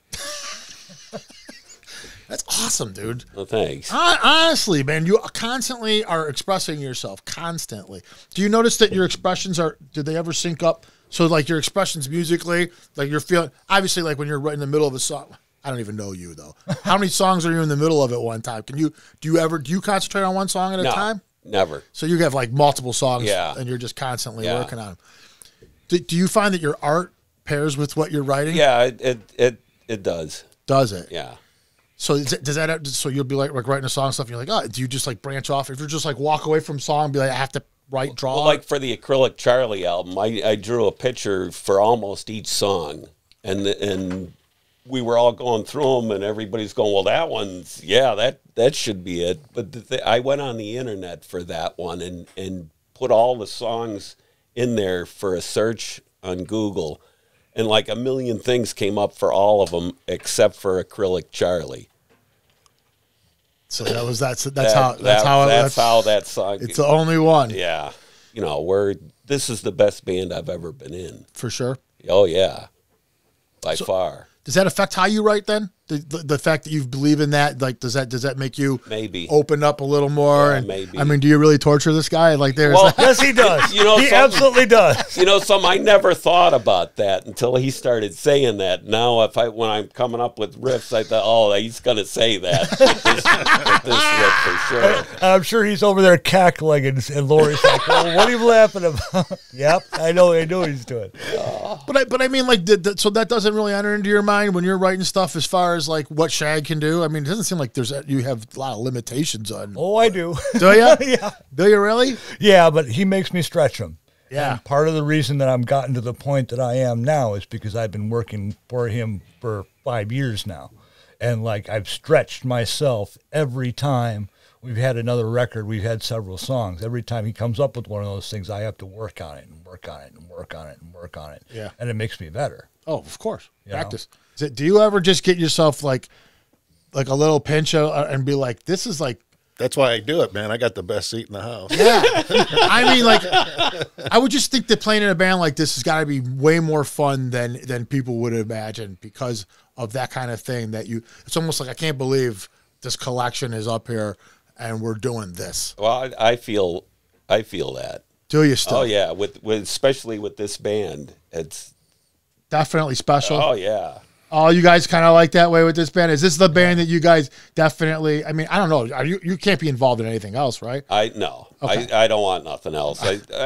That's awesome, dude. Well, thanks. Honestly, man, you constantly are expressing yourself. Constantly. Do you notice that your expressions do they ever sync up? So, like, your expressions musically, like you're feeling, obviously, like when you're right in the middle of a song. I don't even know you, though. How many songs are you in the middle of at one time? Do you concentrate on one song at a No, time? never. So you have like multiple songs, Yeah. and you're just constantly Yeah. working on them. Do you find that your art pairs with what you're writing? Yeah, it does. Does it? Yeah. So does that? So you'll be like writing a song and stuff. And you're like, oh, do you just like branch off? If you're just like walk away from song, and be like, I have to draw. Well, like for the Acrylic Charlie album, I drew a picture for almost each song, and we were all going through them, and everybody's going, well, that one's, yeah, that should be it. But I went on the internet for that one and put all the songs in there for a search on Google, and like a million things came up for all of them except for Acrylic Charlie. So that's how that song. It's the only one. Yeah, this is the best band I've ever been in. For sure. Oh yeah, by far. Does that affect how you write then? The fact that you believe in that, like, does that make you Maybe open up a little more? Yeah, and maybe. I mean, do you really torture this guy? Like, there's Well, Yes, he does. You know, he something- absolutely does. I never thought about that until he started saying that. Now, when I'm coming up with riffs, I thought, oh, he's going to say that with this riff for sure. I'm sure he's over there cackling, and Lori's like, well, what are you laughing about? Yep, I know he's doing. But I mean, like, so that doesn't really enter into your mind when you're writing stuff as far as like what Shag can do. I mean, it doesn't seem like you have a lot of limitations on. Oh, I do. Do you? Yeah. Do you really? Yeah, but he makes me stretch him. Yeah. And part of the reason that I'm gotten to the point that I am now is because I've been working for him for 5 years now. And like I've stretched myself every time we've had another record, we've had several songs. Every time he comes up with one of those things, I have to work on it and work on it and work on it and work on it. Yeah. And it makes me better. Oh, of course. You Practice. Do you ever just get yourself like a little pinch and be like, this is like. That's why I do it, man. I got the best seat in the house. Yeah. I mean, like, I would just think that playing in a band like this has got to be way more fun than people would imagine because of that kind of thing it's almost like, I can't believe this collection is up here and we're doing this. Well, I feel that. Do you still? Oh yeah, with especially with this band, it's Definitely special. oh yeah. Oh, you guys kind of like that way with this band? Is this the band that you guys definitely? I mean, I don't know. Are you can't be involved in anything else, right? No. Okay. I don't want nothing else.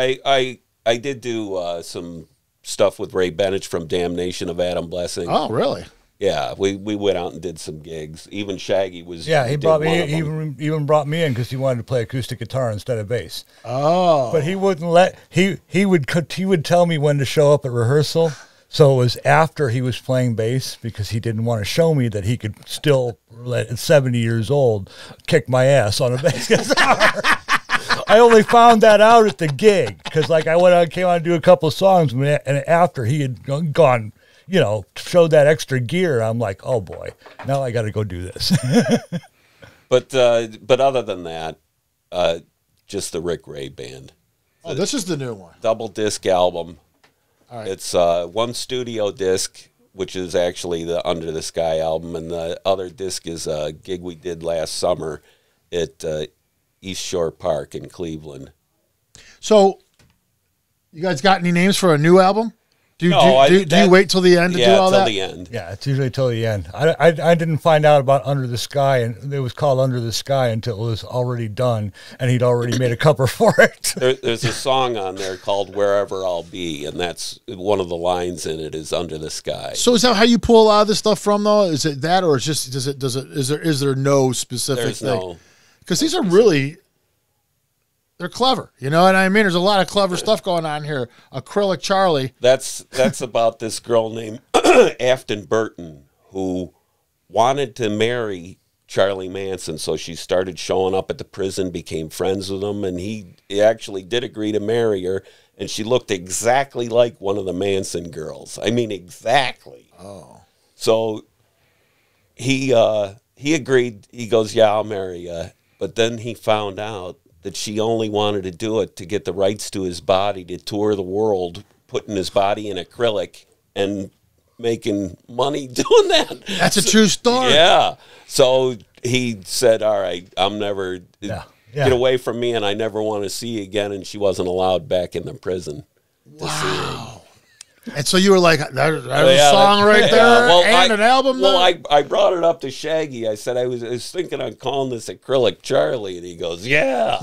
I did do some stuff with Ray Bennett from Damnation of Adam Blessing. Oh, really? Yeah, we went out and did some gigs. Even Shaggy was. Yeah, he did brought one me of them. even brought me in because he wanted to play acoustic guitar instead of bass. Oh, But he wouldn't let he would tell me when to show up at rehearsal. So it was after he was playing bass because he didn't want to show me that he could still, at 70 years old, kick my ass on a bass guitar. I only found that out at the gig because, like, I came on to do a couple of songs, and after he had gone, showed that extra gear, I'm like, oh boy, now I got to go do this. But other than that, just the Rick Ray Band. oh, this is the new one. Double disc album. All right. It's one studio disc, which is actually the Under the Sky album, and the other disc is a gig we did last summer at East Shore Park in Cleveland. So, you guys got any names for a new album? Do No, you wait till the end to do all till that? the end. Yeah, it's usually till the end. I didn't find out about Under the Sky, and it was called Under the Sky until it was already done, and he'd already made a cover for it. There's a song on there called Wherever I'll Be, and that's one of the lines in it is Under the Sky. So is that how you pull a lot of this stuff from, though? Is it that, or is just is there no specific There's thing? no. Because these are really, they're clever. You know what I mean? There's a lot of clever stuff going on here. Acrylic Charlie. That's about this girl named Afton Burton who wanted to marry Charlie Manson, so she started showing up at the prison, became friends with him, and he actually did agree to marry her, and she looked exactly like one of the Manson girls. I mean, exactly. Oh. So he agreed. He goes, yeah, I'll marry you. But then he found out that she only wanted to do it to get the rights to his body to tour the world, putting his body in acrylic and making money doing that. That's a true story. Yeah. So he said, all right, I'm never, Yeah. get away from me, and I never want to see you again. And she wasn't allowed back in the prison to see him. And so you were like, there's Yeah, a song right there and an album Well, there? I brought it up to Shaggy. I said I was thinking on calling this Acrylic Charlie, and he goes, yeah.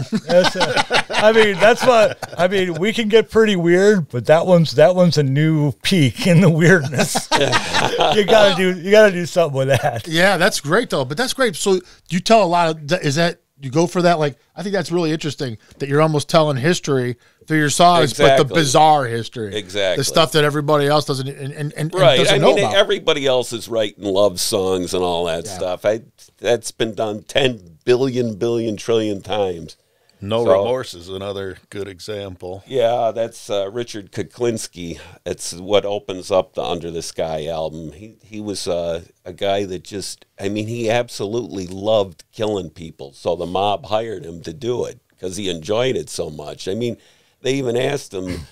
We can get pretty weird, but that one's a new peak in the weirdness. you gotta do something with that. Yeah, that's great, though. But that's great. So you tell a lot of, is that, you go for that? Like, I think that's really interesting that you're almost telling history through your songs, but the Exactly. bizarre history. Exactly. The stuff that everybody else doesn't and Right. doesn't I know mean, about. everybody else is writing love songs and all that stuff. That's been done 10 billion trillion times. No So- Remorse is another good example. Yeah, that's Richard Kuklinski. It's what opens up the Under the Sky album. He was a guy that just, I mean, he absolutely loved killing people. So the mob hired him to do it because he enjoyed it so much. I mean, they even asked him,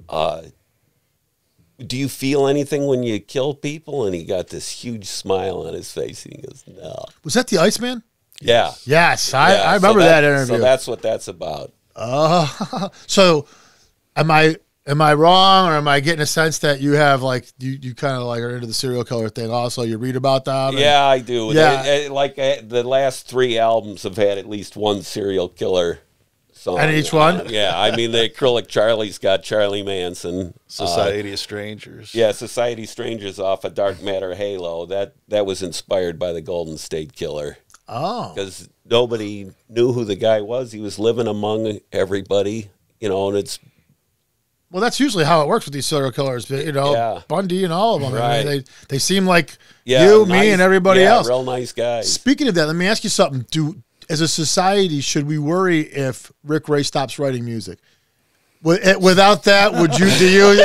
do you feel anything when you kill people? And he got this huge smile on his face. And he goes, no. Was that the Iceman? Yeah. Yes, Yeah, I remember that interview. So that's what that's about. So am I wrong, or am I getting a sense that you have like you kind of like are into the serial killer thing? Also, you read about them. and- Yeah, I do. Yeah. The last 3 albums have had at least one serial killer song. And each one? Yeah, I mean, the Acrylic Charlie's got Charlie Manson. Society of Strangers. Yeah, Society Strangers off of Dark Matter Halo. That was inspired by the Golden State Killer. Oh. Because nobody knew who the guy was. He was living among everybody, and it's Well, that's usually how it works with these serial killers. Yeah. Bundy and all of them. I mean, Right. they seem like yeah, you, nice, me, and everybody yeah, else. real nice guys. Speaking of that, let me ask you something. As a society, should we worry if Rick Ray stops writing music? Without that, would you? Do you?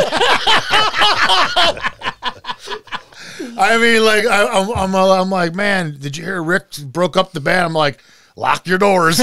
I mean, like I'm like, man, did you hear Rick broke up the band? I'm like, lock your doors.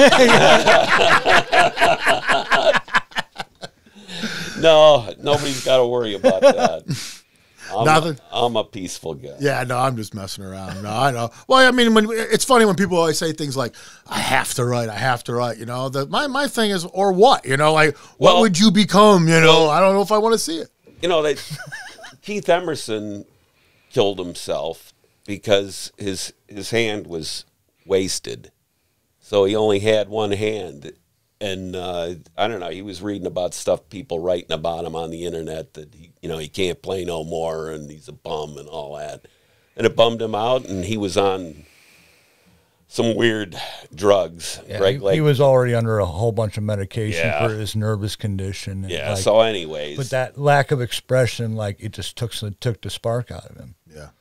No, nobody's got to worry about that. Nothing. I'm a peaceful guy. Yeah, no, I'm just messing around. No, I know. Well, I mean, it's funny when people always say things like, I have to write. My thing is, or what? Like, what Well- would you become? I don't know if I want to see it. That Keith Emerson killed himself because his hand was wasted. So he only had one hand. And I don't know, he was reading about stuff, people writing about him on the internet that, he can't play no more and he's a bum and all that. And it bummed him out, and he was on some weird drugs. Yeah, right? he was already under a whole bunch of medication Yeah. for his nervous condition. And Yeah, so anyways. But that lack of expression, like, it just took the spark out of him. Yeah.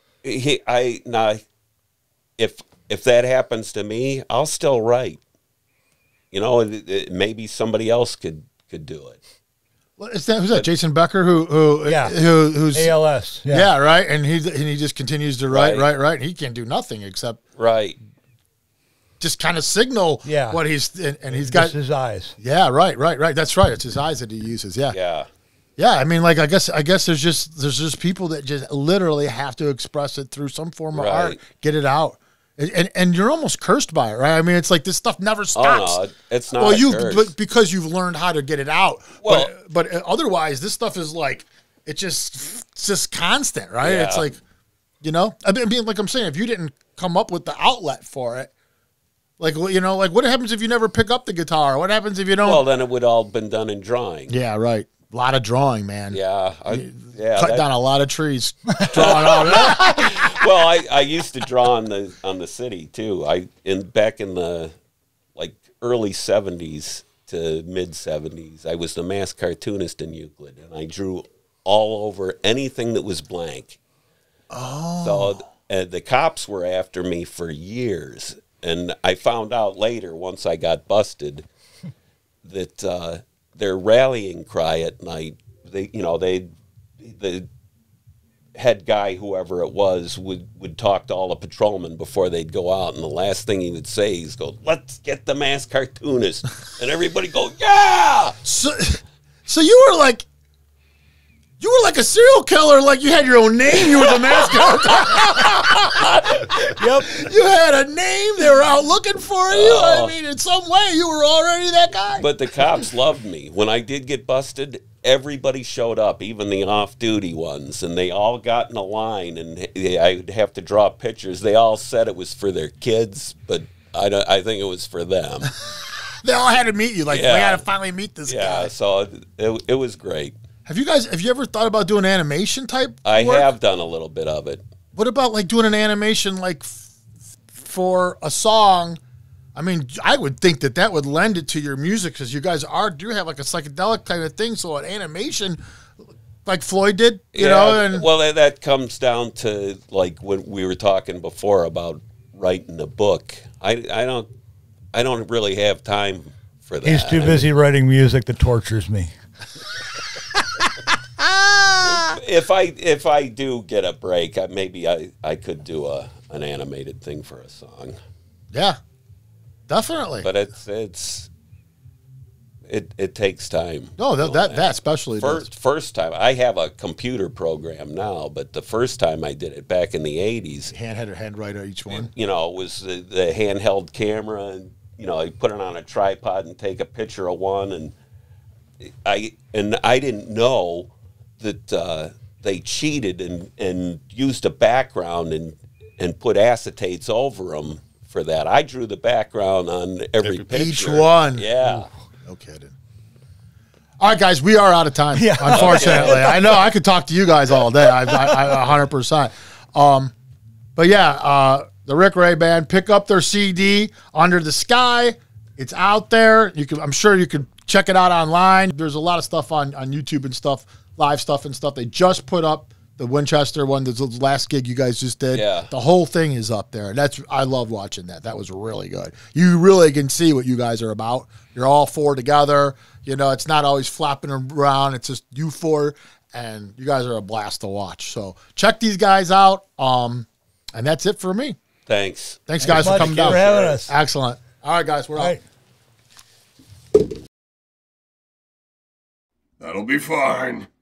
If that happens to me, I'll still write. Maybe somebody else could do it. Well, who's that? Jason Becker, who's ALS. Yeah, right. And he just continues to write. And he can't do nothing except just kind of signal what he's and he's got his eyes. Yeah, right. That's right. It's his eyes that he uses. Yeah. Yeah. I mean, like I guess there's just people that just literally have to express it through some form of art, get it out. And you're almost cursed by it, right? I mean, it's like this stuff never stops. Oh, no, it's not. Well, because you've learned how to get it out. Well, but otherwise, this stuff is like it's just constant, right? Yeah. It's like, I mean, like I'm saying, if you didn't come up with the outlet for it, like what happens if you never pick up the guitar? What happens if you don't? Well, then it would all been done in drawing. Yeah, right. A lot of drawing, man. Yeah, cut down a lot of trees, drawing all that. Well, I used to draw on the city too. Back in the early 70s to mid 70s, I was the mass cartoonist in Euclid, and I drew all over anything that was blank. Oh. So the cops were after me for years, and I found out later once I got busted that their rallying cry at night, the head guy, whoever it was, would talk to all the patrolmen before they'd go out, and the last thing he would say is go, "Let's get the mass cartoonist," and everybody go, "Yeah!" So you were like a serial killer, like you had your own name, you were the mass cartoonist. Yep. You had a name, they were out looking for you. I mean, in some way, you were already that guy. But the cops loved me. When I did get busted, everybody showed up, even the off-duty ones, and they all got in a line, and I'd have to draw pictures. They all said it was for their kids, but I think it was for them. They all had to meet you, like, we got to finally meet this guy. Yeah, so it was great. Have you ever thought about doing animation type I work? have done a little bit of it. What about like doing an animation like for a song? I mean, I would think that would lend it to your music because you guys do have like a psychedelic kind of thing. So an animation, like Floyd did, you know. And well, that comes down to like when we were talking before about writing a book. I don't really have time for that. He's too busy writing music that tortures me. If I do get a break, maybe I could do an animated thing for a song. Yeah, definitely. But it takes time. No, that especially first time I have a computer program now, but the first time I did it back in the 80s, handwrite each one. It was the handheld camera, and I put it on a tripod and take a picture of one, and I didn't know that they cheated and used a background and put acetates over them for that. I drew the background on every picture. Each one. Yeah. Ooh, no kidding. All right, guys, we are out of time, unfortunately. I know I could talk to you guys all day. I 100%. But yeah, the Rick Ray Band, pick up their CD, Under the Sky. It's out there. I'm sure you can check it out online. There's a lot of stuff on YouTube and stuff, live stuff and stuff. They just put up the Winchester one, the last gig you guys just did. Yeah. The whole thing is up there. I love watching that. That was really good. You really can see what you guys are about. You're all four together. It's not always flapping around. It's just you four, and you guys are a blast to watch. So check these guys out. And that's it for me. Thanks. Thanks guys, for coming down. For having us. Excellent. All right, guys, we're out. That'll be fine.